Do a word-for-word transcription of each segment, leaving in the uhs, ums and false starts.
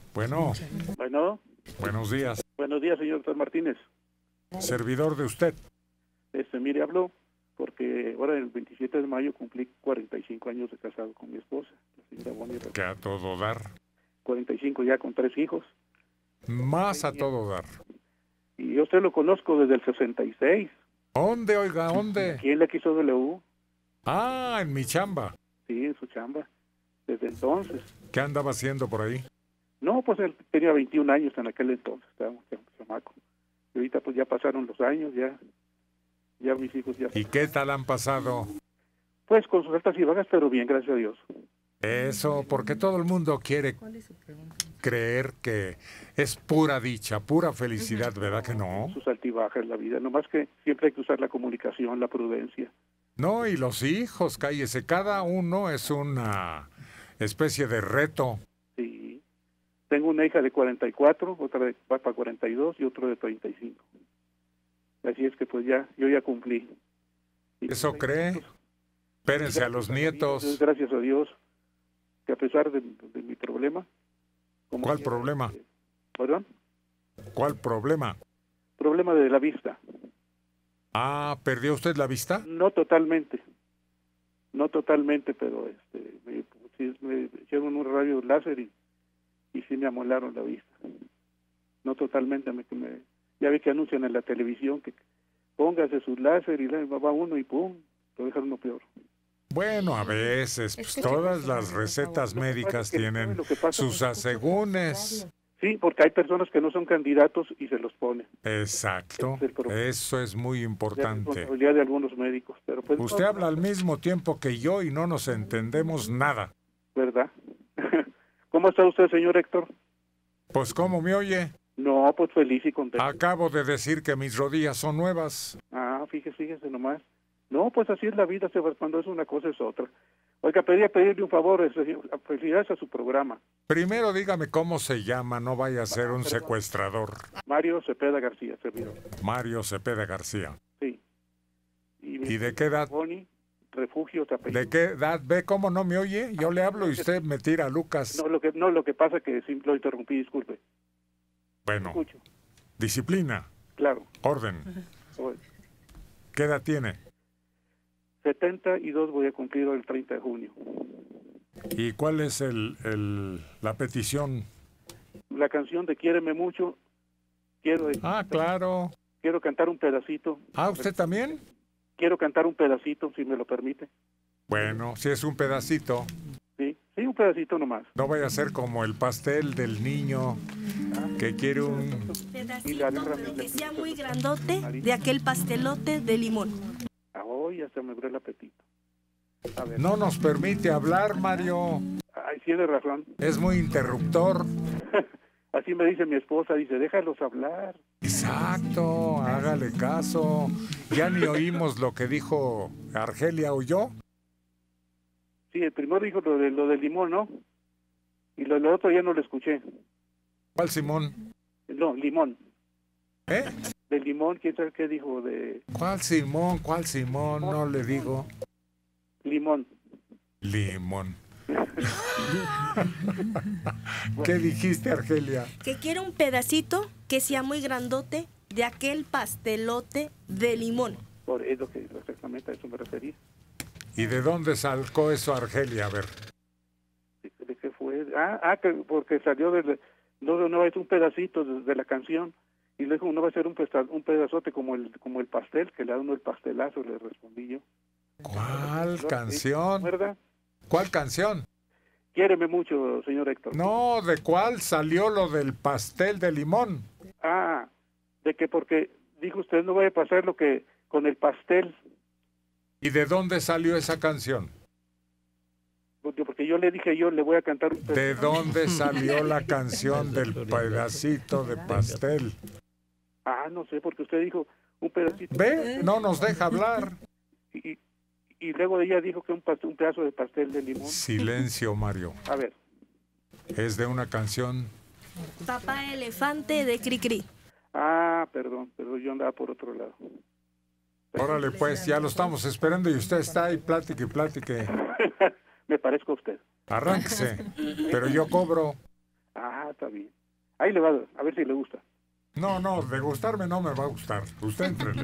Bueno, Bueno, buenos días. buenos días, señor doctor Martínez. Servidor de usted. Este, mire, habló porque ahora el veintisiete de mayo cumplí cuarenta y cinco años de casado con mi esposa, la señora Bonnie. Que a todo dar. cuarenta y cinco ya con tres hijos. Más a todo dar. Y yo usted lo conozco desde el sesenta y seis. ¿Dónde, oiga, dónde? ¿Quién le quiso W? Ah, en mi chamba. Sí, en su chamba. Desde entonces. ¿Qué andaba haciendo por ahí? No, pues él tenía veintiún años en aquel entonces, estábamos un chamaco. Y ahorita pues ya pasaron los años, ya, ya mis hijos ya... ¿Y qué tal han pasado? Pues con sus altas y bajas, pero bien, gracias a Dios. Eso, porque todo el mundo quiere creer que es pura dicha, pura felicidad, ¿verdad que no? Sus altibajas en la vida, nomás que siempre hay que usar la comunicación, la prudencia. No, y los hijos, cállese, cada uno es una especie de reto. Sí. Tengo una hija de cuarenta y cuatro, otra de va para cuarenta y dos y otro de treinta y cinco. Así es que pues ya, yo ya cumplí. Y ¿Eso cree? Espérense a los nietos. Gracias a Dios, que a pesar de, de mi problema... como ¿Cuál quiera, problema? eh, ¿Perdón? ¿Cuál problema? Problema de la vista. Ah, ¿perdió usted la vista? No totalmente, no totalmente, pero este, me, sí, me hicieron un rayo láser y, y sí me amolaron la vista. No totalmente, me, me, ya ve que anuncian en la televisión que póngase su láser y le va uno y pum, lo dejan uno peor. Bueno, a veces, pues todas las recetas médicas tienen sus asegúnes. Sí, porque hay personas que no son candidatos y se los ponen. Exacto, eso es muy Es importante. responsabilidad de algunos médicos, pero pues... Usted no, habla al mismo tiempo que yo y no nos entendemos nada. ¿verdad? ¿Cómo está usted, señor Héctor? Pues, ¿cómo me oye? No, pues feliz y contento. Acabo de decir que mis rodillas son nuevas. Ah, fíjese, fíjese nomás. No, pues así es la vida, Sebas, cuando es una cosa es otra. Oiga, pedía pedirle un favor, felicidades a su programa. Primero dígame cómo se llama, no vaya a ser un secuestrador. Mario Cepeda García, servidor. Mario Cepeda García. Sí. Y, ¿Y de qué edad? Boni, refugio, apellido. ¿De qué edad? ¿Ve cómo no me oye? Yo le hablo y usted me tira a Lucas. No, lo que, no, lo que pasa es que sí lo interrumpí, disculpe. Bueno, Escucho. disciplina, Claro. orden. Oye, ¿Qué edad tiene? setenta y dos voy a cumplir el treinta de junio. ¿Y cuál es el, el, la petición? La canción de Quiéreme Mucho, quiero, Ah, claro. quiero cantar un pedacito. Ah, ¿usted también? Quiero cantar un pedacito, si me lo permite. Bueno, si es un pedacito. Sí, sí, un pedacito nomás. No vaya a ser como el pastel del niño que quiere un... Pedacito, pero que sea muy grandote, de aquel pastelote de limón. Oh, ya se me abrió el apetito. A ver. No nos permite hablar, Mario. Ay, tiene razón. Es muy interruptor. Así me dice mi esposa, dice, déjalos hablar. Exacto, hágale caso. Ya ni oímos lo que dijo Argelia, ¿oyó? Sí, el primero dijo lo de lo del limón, ¿no? Y lo, lo otro ya no lo escuché. ¿Cuál Simón? No, limón. ¿Eh? Del limón, ¿quién sabe qué dijo? De ¿Cuál Simón? ¿Cuál Simón? No le digo. limón. Limón. ¿Qué dijiste, Argelia? Que quiero un pedacito que sea muy grandote, de aquel pastelote de limón. Por eso que exactamente a eso me refería. ¿Y de dónde sacó eso, Argelia? A ver. ¿De, de qué fue? Ah, ah que porque salió de... No, no, es un pedacito de, de la canción. Y le dijo, no va a ser un, pesta, un pedazote como el como el pastel, que le da uno el pastelazo, le respondí yo. ¿Cuál canción? ¿Verdad? ¿Cuál canción? Quiéreme mucho, señor Héctor. No, ¿de cuál salió lo del pastel de limón? Ah, de que porque, dijo usted, no vaya a pasar lo que con el pastel. ¿Y de dónde salió esa canción? Porque, porque yo le dije, yo le voy a cantar un ¿De dónde salió la canción del pedacito de pastel? Ah, no sé, porque usted dijo un pedacito. ¿Ve? No nos deja hablar. Y, y luego ella dijo que un, un pedazo de pastel de limón. Silencio, Mario. A ver. Es de una canción. Papá elefante de Cricri. Ah, perdón, pero yo andaba por otro lado. Órale, pues, ya lo estamos esperando y usted está ahí, platique y platique. Me parezco a usted. Arránquese, pero yo cobro. Ah, está bien. Ahí le va, a ver si le gusta. No, no, de gustarme no me va a gustar. Usted entrele.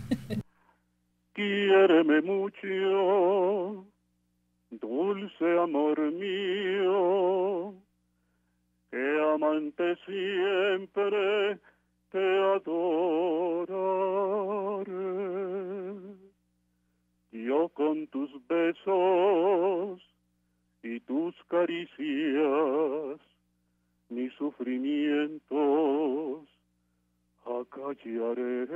Quiéreme mucho, dulce amor mío, que amante siempre te adoraré. Yo con tus besos y tus caricias, mis sufrimientos acallaré.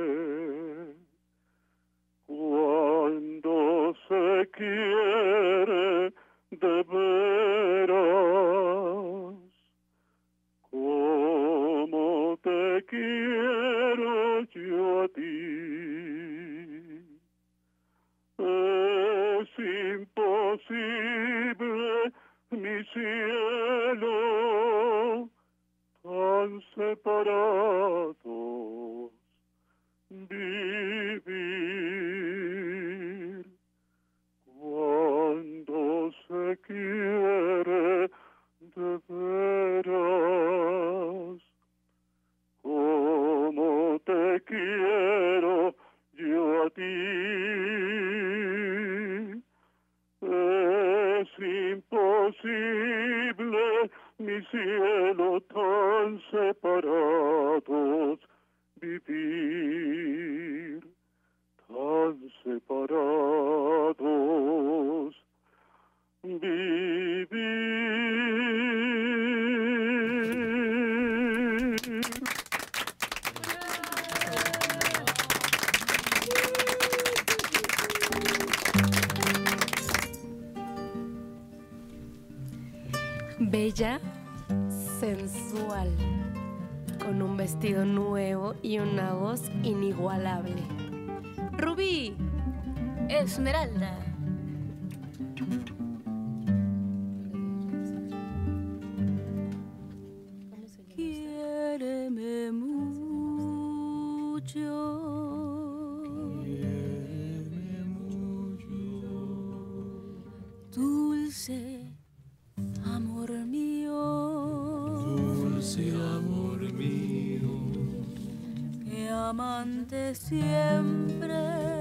Cuando se quiere de veras, como te quiero yo a ti, es imposible, mi cielo, tan separados vivir. Cuando se quiere de veras, como te quiero yo a ti, es imposible, mi cielo, tan separados vivir, tan separados vivir. Bella, sensual, con un vestido nuevo y una voz inigualable. Rubí, Esmeralda. Quiéreme mucho, quiéreme mucho, dulce amor mío, dulce amor mío, que amante siempre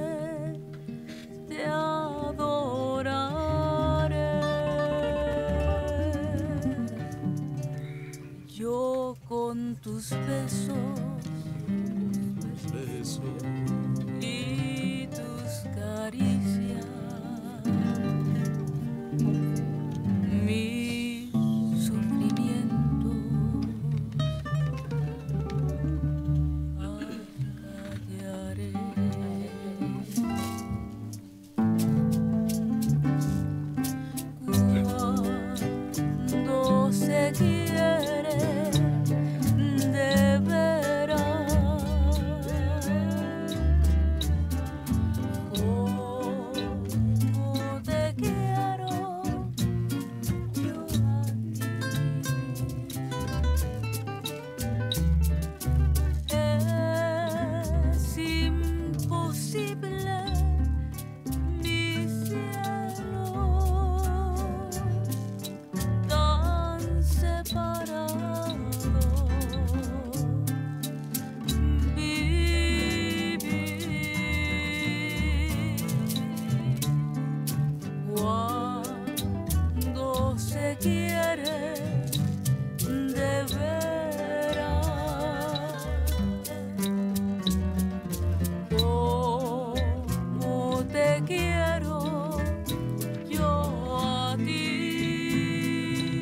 te adoraré. Yo con tus besos, besos y tus caricias, mis sufrimientos acallaré. Cuando se quiere de veras, como te quiero yo a ti, es imposible, mi cielo, tan separado vivir. Cuando se quiere de veras, como te quiero yo a ti,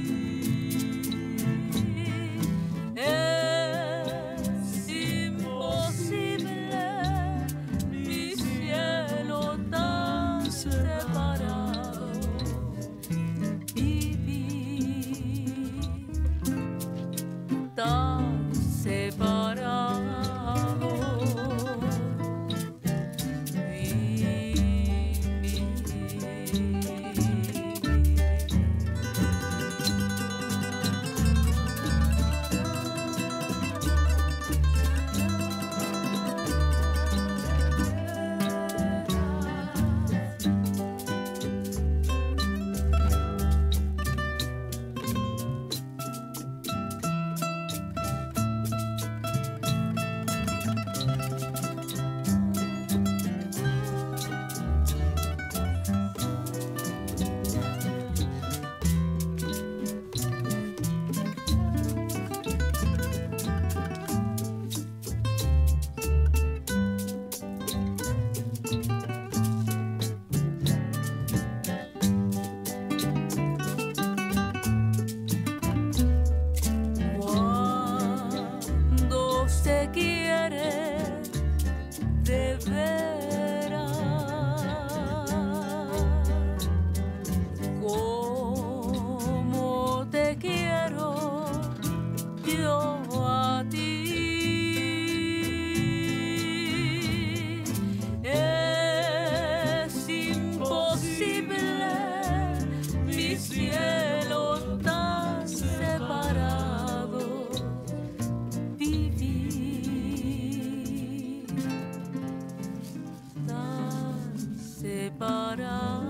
es imposible, mi cielo, tan separado vivir, tan separado vivir. dio a ti. Es imposible mi cielo tan separado vivir, tan separado.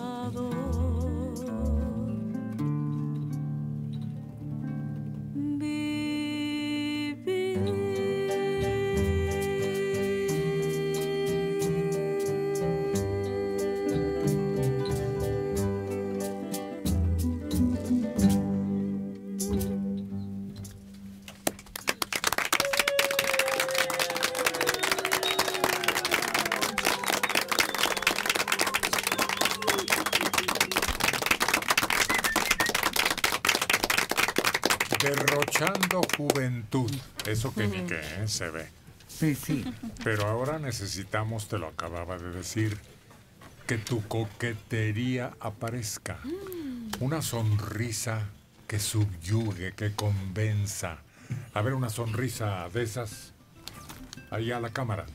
Derrochando juventud. Eso que ni qué, ¿eh? Se ve. Sí, sí. Pero ahora necesitamos, te lo acababa de decir, que tu coquetería aparezca. Una sonrisa que subyugue, que convenza. A ver, una sonrisa de esas. Ahí a la cámara.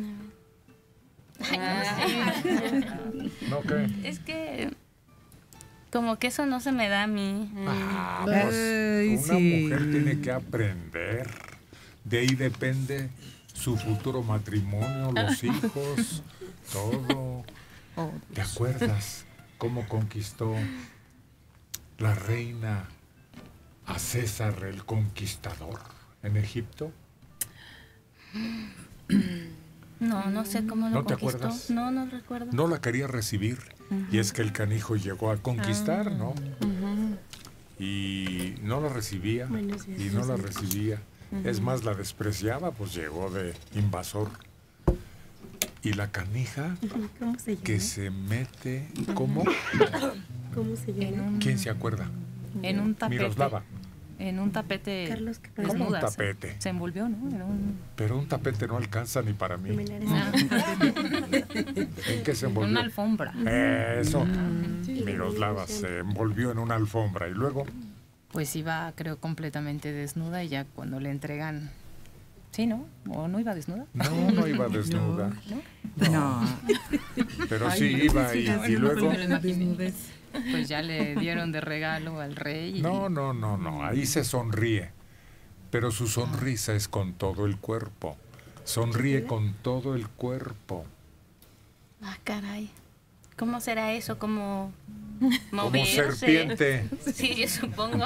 ¿No qué? Es que como que eso no se me da a mí. Ah, pues Ay, una sí. mujer tiene que aprender. De ahí depende su futuro matrimonio, los hijos, todo. ¿Te acuerdas cómo conquistó la reina a César el Conquistador en Egipto? No, no sé cómo lo ¿No te conquistó. acuerdas? No, no recuerdo. No la quería recibir. Y es que el canijo llegó a conquistar, ¿no? Y no la recibía. Y no la recibía. Es más, la despreciaba, pues llegó de invasor. Y la canija ¿Cómo se llama? que se mete, ¿cómo? ¿Cómo se llama? ¿Quién se acuerda? En un tapete. Miroslava. En un tapete. Carlos, ¿qué pasa? ¿Cómo un desnuda, se- tapete? Se envolvió, ¿no? En un, Pero un tapete no alcanza ni para mí. ah, ¿En qué se en una envolvió? alfombra. Eso. Miroslava se envolvió en una alfombra y luego... Pues iba, creo, completamente desnuda y ya cuando le entregan... Sí, ¿no? ¿O no iba desnuda? No, no iba desnuda. No. Pero sí iba y, y luego... Me lo imaginé. Pues ya le dieron de regalo al rey. Y... No, no, no, no. Ahí se sonríe. Pero su sonrisa es con todo el cuerpo. Sonríe con todo el cuerpo. Ah, caray. ¿Cómo será eso? ¿Cómo Como moverse? serpiente. Sí, yo supongo.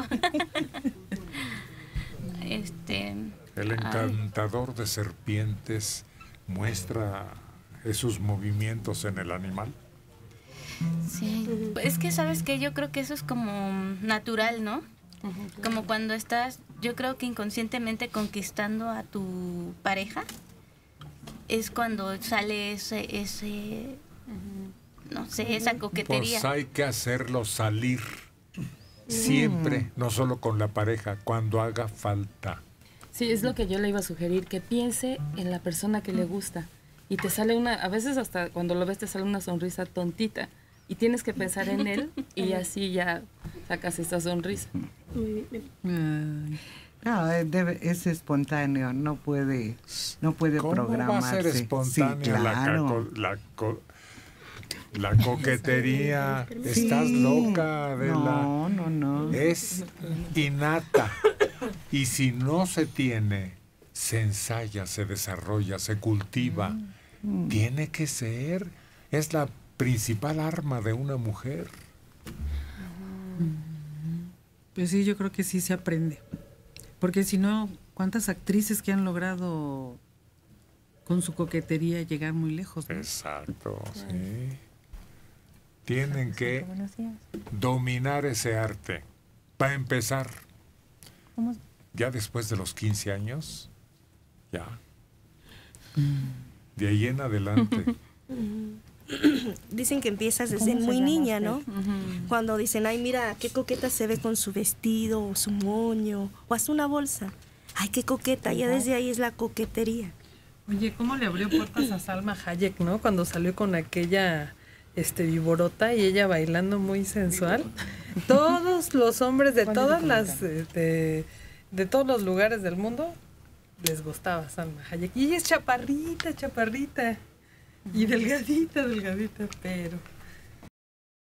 Este... El encantador de serpientes muestra esos movimientos en el animal. Sí, es que sabes que yo creo que eso es como natural, ¿no? Como cuando estás, yo creo que inconscientemente conquistando a tu pareja, es cuando sale ese, ese no sé, esa coquetería. Pues hay que hacerlo salir siempre, no solo con la pareja, cuando haga falta. Sí, es lo que yo le iba a sugerir, que piense en la persona que le gusta. Y te sale una, a veces hasta cuando lo ves te sale una sonrisa tontita. Y tienes que pensar en él y así ya sacas esa sonrisa. Ay. No, eh, debe- es espontáneo, no puede, no puede ¿Cómo programarse. va a ser espontánea Sí, claro. la, caco- la, co- la coquetería? Estás Sí. loca, Adela. No, no, no. Es innata. Y si no se tiene, se ensaya, se desarrolla, se cultiva. Mm. Tiene que ser. Es la principal arma de una mujer. Pues sí, yo creo que sí se aprende. Porque si no, ¿cuántas actrices que han logrado con su coquetería llegar muy lejos? ¿no? Exacto, sí. Tienen que Buenos días. dominar ese arte. Para empezar, ¿Cómo? ya después de los quince años, ya. De ahí en adelante. Dicen que empiezas desde ¿Cómo se muy llama niña, usted? ¿no? Cuando dicen, ay, mira, qué coqueta se ve con su vestido, o su moño, o hasta una bolsa. Ay, qué coqueta, ya desde ahí es la coquetería. Oye, ¿cómo le abrió puertas a Salma Hayek, no? Cuando salió con aquella este viborota y ella bailando muy sensual. Todos los hombres de ¿Cuál es todas la las este, de todos los lugares del mundo, les gustaba Salma Hayek. Y ella es chaparrita, chaparrita. Y delgadita, delgadita, pero